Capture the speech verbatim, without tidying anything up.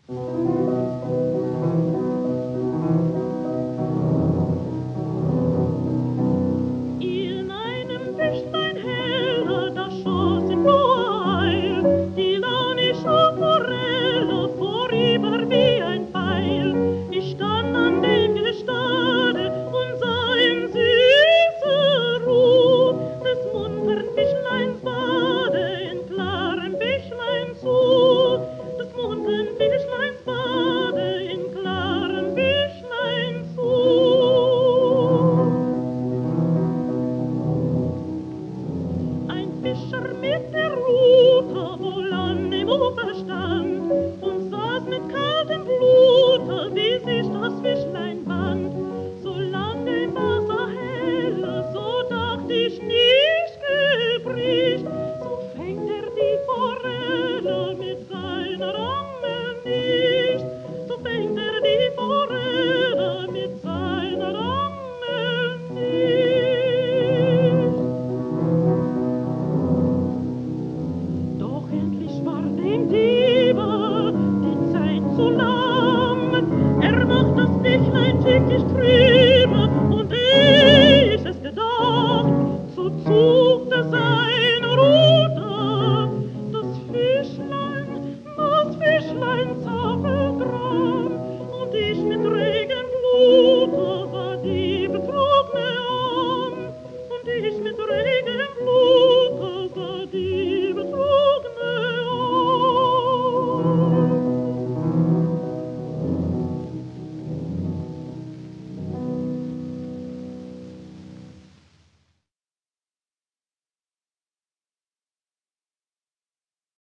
In einem Büschlein heller, da schoss in blauer Eil die launische Forelle vorüber wie ein Pfeil. Ich stand an dem Gestade und sah in süßer Ruh des muntern Fischleins Bade in klarem Bächlein zu, des muntern Fischleins Bade in klarem Bächlein zu. Fischer mit der Rute wohl an dem Ufer